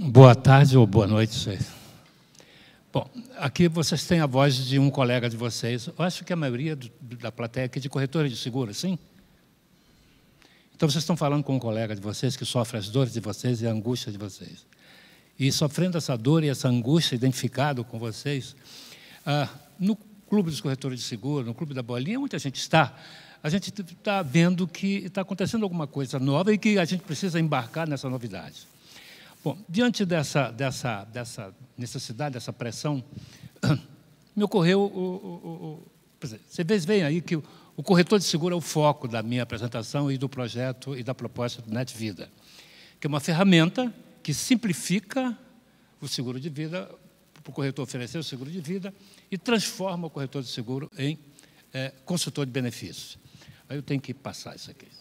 Boa tarde ou boa noite. Bom, aqui vocês têm a voz de um colega de vocês. Eu acho que a maioria da plateia aqui é de corretores de seguro, sim? Então vocês estão falando com um colega de vocês que sofre as dores de vocês e a angústia de vocês. E sofrendo essa dor e essa angústia identificado com vocês, no Clube dos Corretores de Seguro, no Clube da Bolinha, onde a gente está vendo que está acontecendo alguma coisa nova e que a gente precisa embarcar nessa novidade. Bom, diante dessa necessidade, dessa pressão, me ocorreu... Vocês veem aí que o corretor de seguro é o foco da minha apresentação e do projeto e da proposta do NetVida, que é uma ferramenta que simplifica o seguro de vida, para o corretor oferecer o seguro de vida, e transforma o corretor de seguro em consultor de benefícios. Aí eu tenho que passar isso aqui.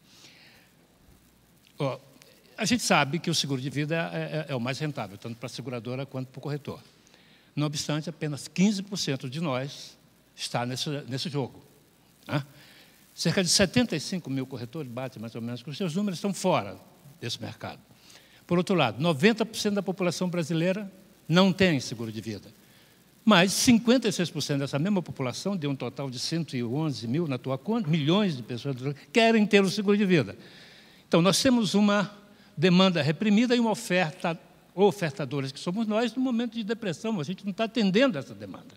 A gente sabe que o seguro de vida é o mais rentável, tanto para a seguradora quanto para o corretor. Não obstante, apenas 15% de nós está nesse jogo. Né? Cerca de 75 mil corretores, bate mais ou menos com os seus números, estão fora desse mercado. Por outro lado, 90% da população brasileira não tem seguro de vida. Mas 56% dessa mesma população, de um total de 111 mil na atual conta, milhões de pessoas querem ter o seguro de vida. Então, nós temos uma demanda reprimida e uma oferta, ou ofertadores que somos nós, no momento de depressão. A gente não está atendendo essa demanda.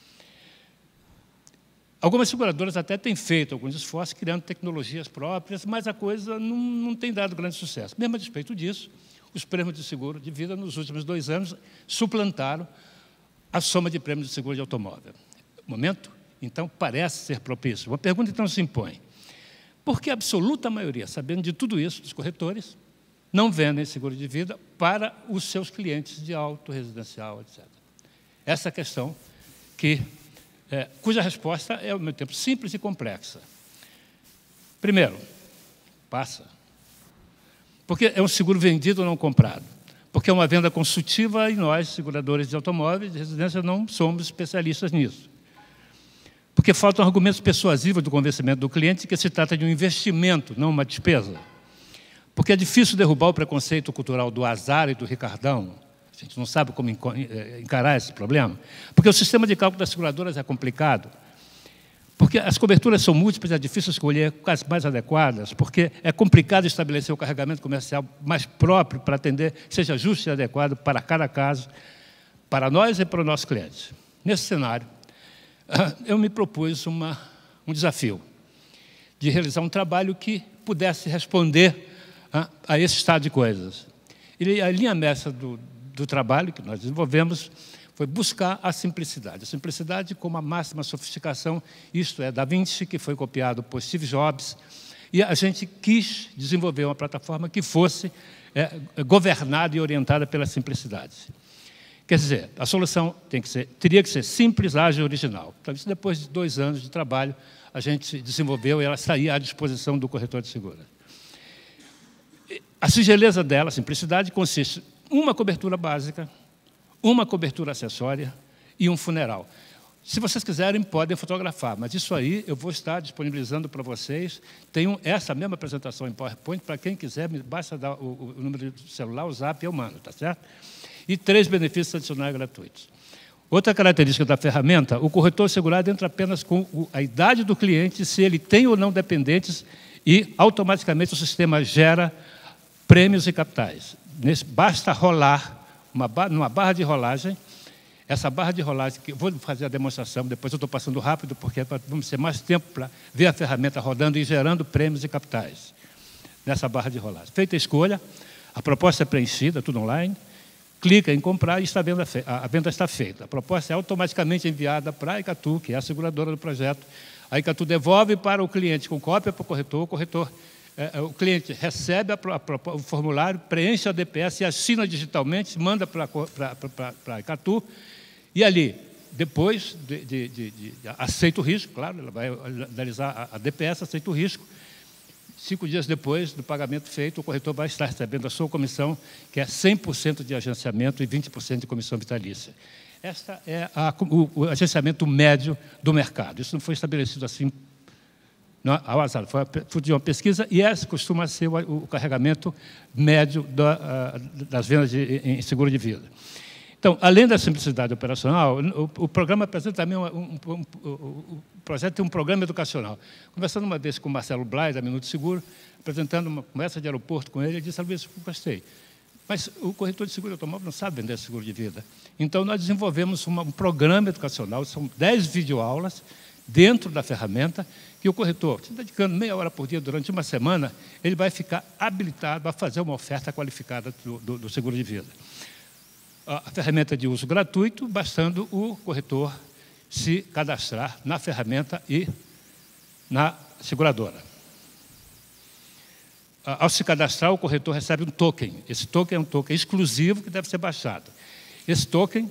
Algumas seguradoras até têm feito alguns esforços, criando tecnologias próprias, mas a coisa não tem dado grande sucesso. Mesmo a despeito disso, os prêmios de seguro de vida, nos últimos 2 anos, suplantaram a soma de prêmios de seguro de automóvel. O momento, então, parece ser propício. Uma pergunta, então, se impõe. Por que a absoluta maioria, sabendo de tudo isso, dos corretores, não vendem seguro de vida para os seus clientes de auto, residencial, etc. Essa questão cuja resposta é, ao mesmo tempo, simples e complexa. Primeiro, passa. Porque é um seguro vendido ou não comprado. Porque é uma venda consultiva e nós, seguradores de automóveis de residência, não somos especialistas nisso. Porque faltam argumentos persuasivos do convencimento do cliente que se trata de um investimento, não uma despesa. Porque é difícil derrubar o preconceito cultural do azar e do Ricardão. A gente não sabe como encarar esse problema. Porque o sistema de cálculo das seguradoras é complicado. Porque as coberturas são múltiplas, é difícil escolher as mais adequadas. Porque é complicado estabelecer o carregamento comercial mais próprio para atender, que seja justo e adequado para cada caso, para nós e para o nosso cliente. Nesse cenário, eu me propus um desafio de realizar um trabalho que pudesse responder a esse estado de coisas. E a linha mestra do trabalho que nós desenvolvemos foi buscar a simplicidade. A simplicidade como a máxima sofisticação, isto é, Da Vinci, que foi copiado por Steve Jobs, e a gente quis desenvolver uma plataforma que fosse governada e orientada pela simplicidade. Quer dizer, a solução teria que ser simples, ágil e original. Então, isso depois de 2 anos de trabalho, a gente desenvolveu e ela saía à disposição do corretor de seguro. A singeleza dela, a simplicidade, consiste em uma cobertura básica, uma cobertura acessória e um funeral. Se vocês quiserem, podem fotografar, mas isso aí eu vou estar disponibilizando para vocês. Tenho essa mesma apresentação em PowerPoint, para quem quiser, basta dar o número do celular, o zap, eu mando, tá certo? E 3 benefícios adicionais gratuitos. Outra característica da ferramenta, o corretor segurado entra apenas com a idade do cliente, se ele tem ou não dependentes, e automaticamente o sistema gera prêmios e capitais. Basta rolar numa barra de rolagem. Essa barra de rolagem, que eu vou fazer a demonstração, depois eu estou passando rápido, porque vamos ter mais tempo para ver a ferramenta rodando e gerando prêmios e capitais nessa barra de rolagem. Feita a escolha, a proposta é preenchida, tudo online, clica em comprar e a venda está feita. A proposta é automaticamente enviada para a Icatu, que é a seguradora do projeto. A Icatu devolve para o cliente com cópia para o corretor. O cliente recebe o formulário, preenche a DPS e assina digitalmente, manda para a Icatu, e ali, depois aceita o risco, claro, ela vai analisar a DPS, aceita o risco. 5 dias depois do pagamento feito, o corretor vai estar recebendo a sua comissão, que é 100% de agenciamento e 20% de comissão vitalícia. Este é o agenciamento médio do mercado. Isso não foi estabelecido assim ao azar, foi fruto de uma pesquisa, e esse costuma ser o carregamento médio das vendas em seguro de vida. Então, além da simplicidade operacional, o programa apresenta também o projeto tem um programa educacional. Conversando uma vez com o Marcelo Blay, da Minuto Seguro, apresentando uma conversa de aeroporto com ele disse: Luiz, gostei. Mas o corretor de seguro automóvel não sabe vender seguro de vida. Então, nós desenvolvemos um programa educacional, são 10 videoaulas dentro da ferramenta, que o corretor, se dedicando meia hora por dia durante uma semana, ele vai ficar habilitado a fazer uma oferta qualificada do seguro de vida. A ferramenta é de uso gratuito, bastando o corretor se cadastrar na ferramenta e na seguradora. Ao se cadastrar, o corretor recebe um token. Esse token é um token exclusivo que deve ser baixado. Esse token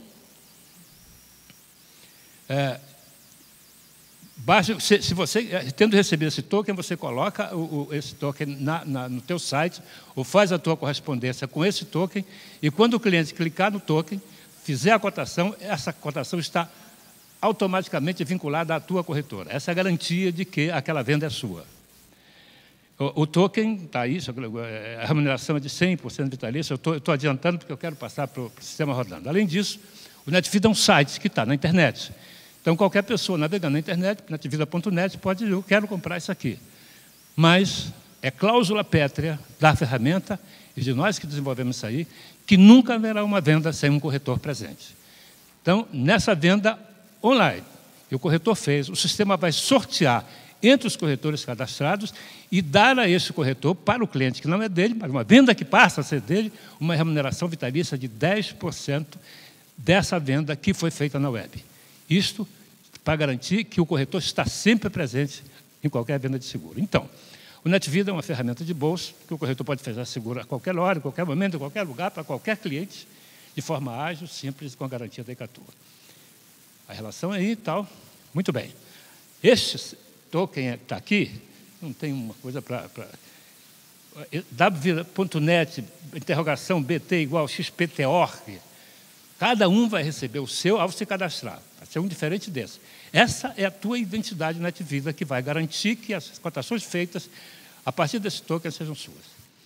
se você, tendo recebido esse token, você coloca esse token no teu site, ou faz a tua correspondência com esse token, e quando o cliente clicar no token, fizer a cotação, essa cotação está automaticamente vinculada à tua corretora. Essa é a garantia de que aquela venda é sua. O token está aí, a remuneração é de 100% vitalício. Eu estou adiantando porque eu quero passar para o sistema rodando. Além disso, o NetVida é um site que está na internet. Então, qualquer pessoa navegando na internet, netvida.net, pode dizer: eu quero comprar isso aqui. Mas é cláusula pétrea da ferramenta, e de nós que desenvolvemos isso aí, que nunca haverá uma venda sem um corretor presente. Então, nessa venda online que o corretor fez, o sistema vai sortear entre os corretores cadastrados e dar a esse corretor, para o cliente que não é dele, mas uma venda que passa a ser dele, uma remuneração vitalícia de 10% dessa venda que foi feita na web. Isto para garantir que o corretor está sempre presente em qualquer venda de seguro. Então, o NetVida é uma ferramenta de bolso que o corretor pode fazer seguro a qualquer hora, em qualquer momento, em qualquer lugar, para qualquer cliente, de forma ágil, simples e com a garantia da ECATU. A relação aí e tal, muito bem. Este token está aqui, não tem uma coisa para... wvida.net, interrogação BT igual XPTORG. Cada um vai receber o seu ao se cadastrar. Vai ser um diferente desse. Essa é a tua identidade NetVida que vai garantir que as cotações feitas a partir desse token sejam suas.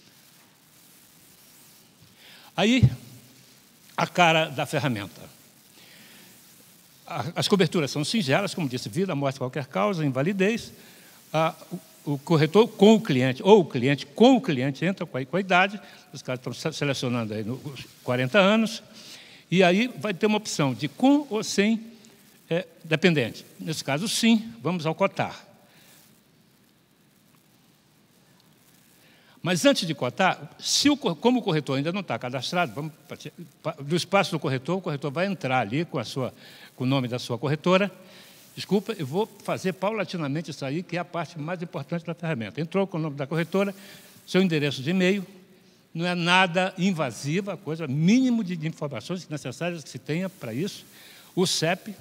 Aí, a cara da ferramenta. As coberturas são singelas, como disse: vida, morte, qualquer causa, invalidez. O corretor com o cliente, ou o cliente com o cliente, entra com a idade. Os caras estão selecionando aí nos 40 anos. E aí vai ter uma opção de com ou sem dependente. Nesse caso, sim, vamos ao cotar. Mas antes de cotar, como o corretor ainda não está cadastrado, vamos do espaço do corretor, o corretor vai entrar ali com o nome da sua corretora. Desculpa, eu vou fazer paulatinamente isso aí, que é a parte mais importante da ferramenta. Entrou com o nome da corretora, seu endereço de e-mail, não é nada invasiva, a coisa mínimo de informações necessárias que se tenha para isso. O CEP.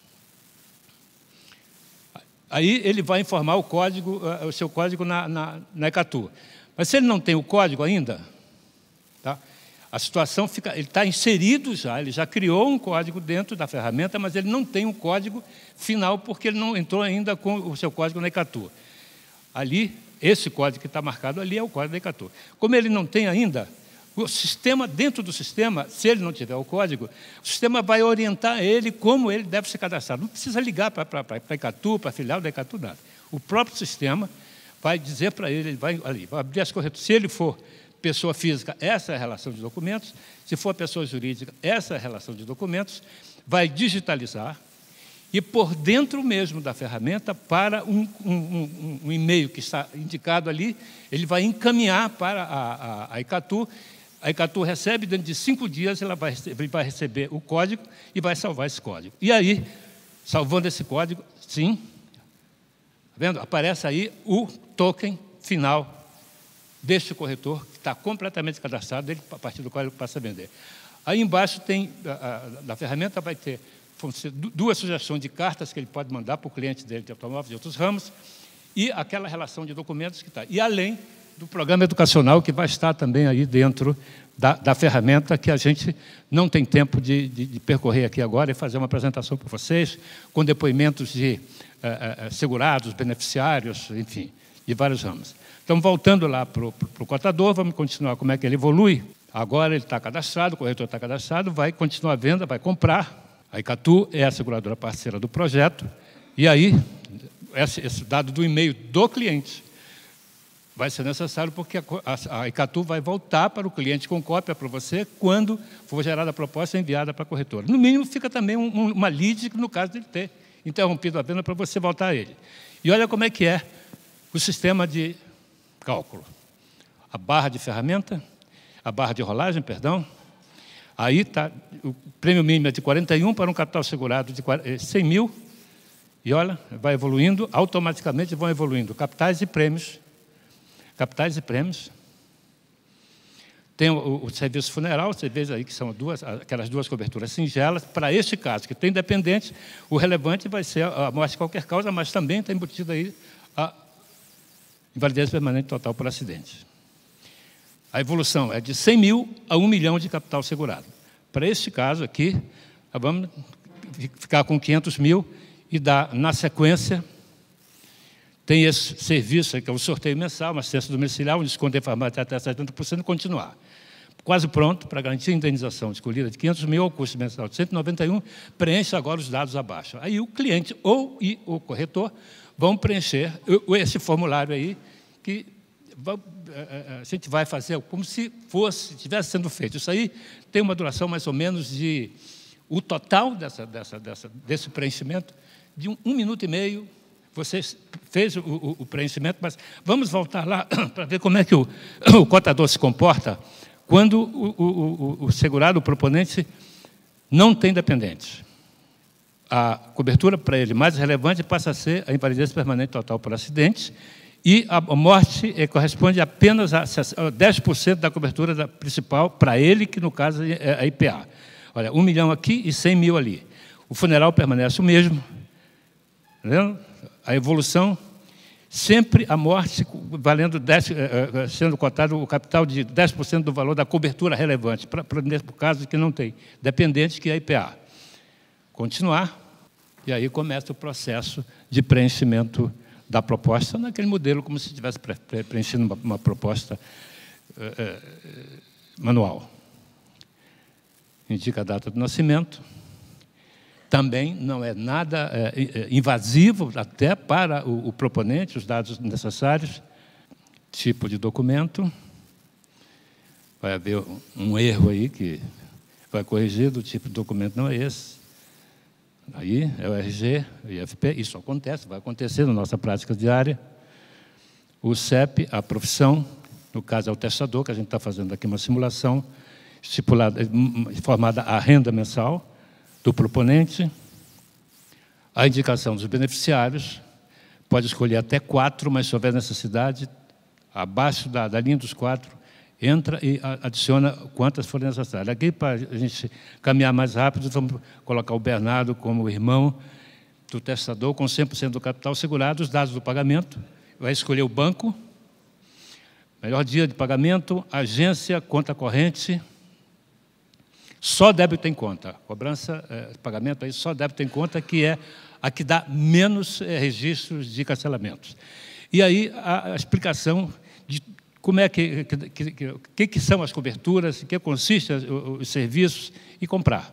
Aí ele vai informar o seu código na ECATU. Mas se ele não tem o código ainda, tá? A situação fica... Ele está inserido já, ele já criou um código dentro da ferramenta, mas ele não tem um código final, porque ele não entrou ainda com o seu código na ECATU. Ali, esse código que está marcado ali é o código da ECATU. Como ele não tem ainda, o sistema, dentro do sistema, se ele não tiver o código, o sistema vai orientar ele como ele deve se cadastrar. Não precisa ligar para a ECATU, para a filial da ECATU, nada. O próprio sistema vai dizer para ele, ele vai abrir as corretoras. Se ele for pessoa física, essa é a relação de documentos. Se for pessoa jurídica, essa é a relação de documentos. Vai digitalizar e, por dentro mesmo da ferramenta, para um e-mail que está indicado ali, ele vai encaminhar para a ECATU. A ECATU recebe, dentro de 5 dias, ele vai receber o código e vai salvar esse código. E aí, salvando esse código, sim, tá vendo? Aparece aí o token final deste corretor, que está completamente cadastrado, ele, a partir do qual ele passa a vender. Aí embaixo tem, na ferramenta vai ter 2 sugestões de cartas que ele pode mandar para o cliente dele de automóveis de outros ramos, e aquela relação de documentos que está. E além do programa educacional que vai estar também aí dentro da ferramenta, que a gente não tem tempo de percorrer aqui agora e fazer uma apresentação para vocês, com depoimentos de segurados, beneficiários, enfim, de vários ramos. Então, voltando lá para o cotador, vamos continuar como é que ele evolui. Agora ele está cadastrado, o corretor está cadastrado, vai continuar a venda, vai comprar. A Icatu é a seguradora parceira do projeto. E aí, esse dado do e-mail do cliente vai ser necessário porque a Icatu vai voltar para o cliente com cópia para você quando for gerada a proposta enviada para a corretora. No mínimo, fica também uma lead, no caso de ele ter interrompido a venda, para você voltar a ele. E olha como é que é o sistema de cálculo. A barra de ferramenta, a barra de rolagem, perdão. Aí está, o prêmio mínimo é de 41 para um capital segurado de 100 mil. E olha, vai evoluindo, automaticamente vão evoluindo capitais e prêmios. Capitais e prêmios. Tem o serviço funeral, você vê aí que são aquelas duas coberturas singelas. Para este caso, que tem dependente, o relevante vai ser a morte de qualquer causa, mas também está embutido aí a invalidez permanente total por acidente. A evolução é de 100 mil a 1 milhão de capital segurado. Para este caso aqui, vamos ficar com 500 mil e dar, na sequência, tem esse serviço, que é o sorteio mensal, uma assistência domiciliar, um desconto em farmácia até 70% e continuar. Quase pronto para garantir a indenização escolhida de 500 mil ao custo mensal de 191, preenche agora os dados abaixo. Aí o cliente e o corretor vão preencher esse formulário aí, que a gente vai fazer como se estivesse sendo feito. Isso aí tem uma duração mais ou menos de... O total desse preenchimento, de 1 minuto e meio, você fez o preenchimento, mas vamos voltar lá para ver como é que o cotador se comporta quando o segurado, o proponente, não tem dependentes. A cobertura para ele mais relevante passa a ser a invalidez permanente total por acidente e a morte corresponde apenas a 10% da cobertura principal para ele, que no caso é a IPA. Olha, 1 milhão aqui e 100 mil ali. O funeral permanece o mesmo. Entendeu? A evolução, sempre a morte valendo sendo cotado o capital de 10% do valor da cobertura relevante, para o caso que não tem dependente, que é a IPA. Continuar, e aí começa o processo de preenchimento da proposta, naquele modelo, como se estivesse preenchendo uma proposta manual. Indica a data do nascimento. Também não é nada invasivo, até para o proponente, os dados necessários. Tipo de documento. Vai haver um erro aí que vai corrigir, o tipo de documento não é esse. Aí é o RG, o IFP, isso acontece, vai acontecer na nossa prática diária. O CEP, a profissão, no caso é o testador, que a gente está fazendo aqui uma simulação, formada a renda mensal do proponente, a indicação dos beneficiários, pode escolher até 4, mas se houver necessidade, abaixo da linha dos 4, entra e adiciona quantas forem necessárias. Aqui, para a gente caminhar mais rápido, vamos colocar o Bernardo como irmão do testador, com 100% do capital segurado, os dados do pagamento, vai escolher o banco, melhor dia de pagamento, agência, conta corrente, só débito em conta. Cobrança, pagamento, aí só débito em conta, que é a que dá menos registros de cancelamentos. E aí a explicação de como é que são as coberturas, em que consistem os serviços e comprar.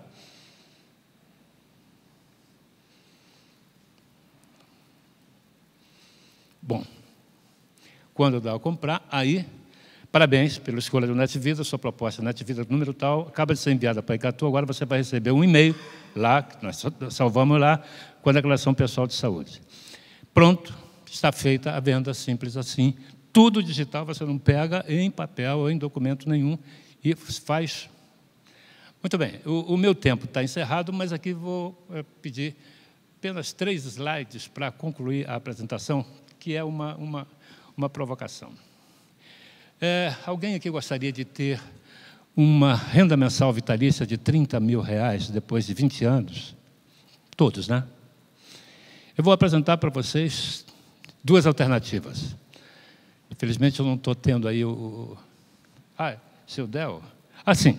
Bom, quando dá a comprar, aí... Parabéns pela escolha do NetVida, sua proposta NetVida número tal, acaba de ser enviada para a Icatu, agora você vai receber um e-mail lá, que nós salvamos lá, com a declaração pessoal de saúde. Pronto, está feita a venda, simples assim. Tudo digital, você não pega em papel ou em documento nenhum e faz. Muito bem, o meu tempo está encerrado, mas aqui vou pedir apenas 3 slides para concluir a apresentação, que é uma provocação. Alguém aqui gostaria de ter uma renda mensal vitalícia de R$30 mil depois de 20 anos? Todos, né? Eu vou apresentar para vocês 2 alternativas. Infelizmente, eu não estou tendo aí o... seu Del? Sim.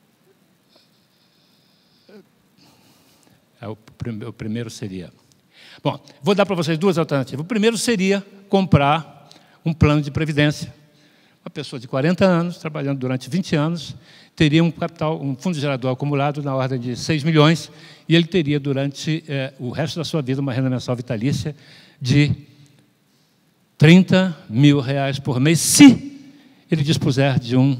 O primeiro seria... Bom, vou dar para vocês duas alternativas. O primeiro seria comprar um plano de previdência. Uma pessoa de 40 anos, trabalhando durante 20 anos, teria um capital, um fundo gerador acumulado na ordem de 6 milhões, e ele teria, durante o resto da sua vida, uma renda mensal vitalícia de R$30 mil por mês, se ele dispuser de um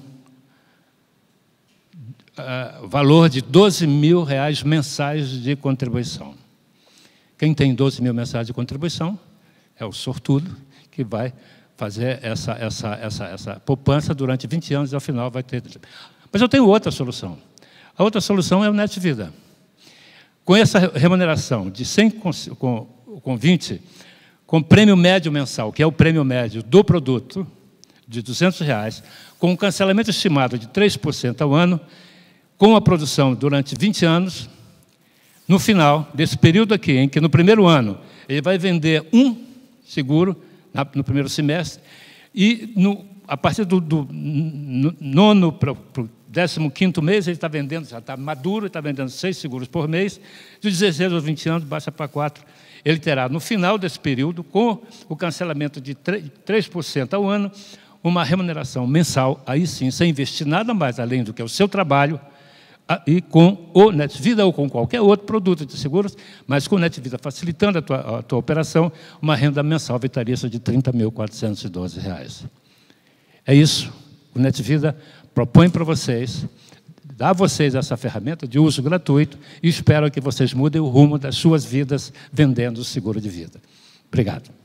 valor de R$12 mil mensais de contribuição. Quem tem 12 mil mensais de contribuição é o sortudo que vai fazer essa poupança durante 20 anos e, ao final, vai ter... Mas eu tenho outra solução. A outra solução é o Net Vida. Com essa remuneração de 100 com 20, com prêmio médio mensal, que é o prêmio médio do produto, de R$200, com um cancelamento estimado de 3% ao ano, com a produção durante 20 anos, no final desse período aqui, em que no primeiro ano ele vai vender um seguro, no primeiro semestre, e a partir do nono para o 15º mês, ele está vendendo, já está maduro, está vendendo 6 seguros por mês, de 16 aos 20 anos, baixa para 4. Ele terá, no final desse período, com o cancelamento de 3% ao ano, uma remuneração mensal, aí sim, sem investir nada mais além do que o seu trabalho, e com o Net Vida ou com qualquer outro produto de seguros, mas com o Net Vida facilitando a tua operação, uma renda mensal vitalícia de R$30.412. É isso. O Net Vida propõe para vocês, dá a vocês essa ferramenta de uso gratuito e espero que vocês mudem o rumo das suas vidas vendendo o seguro de vida. Obrigado.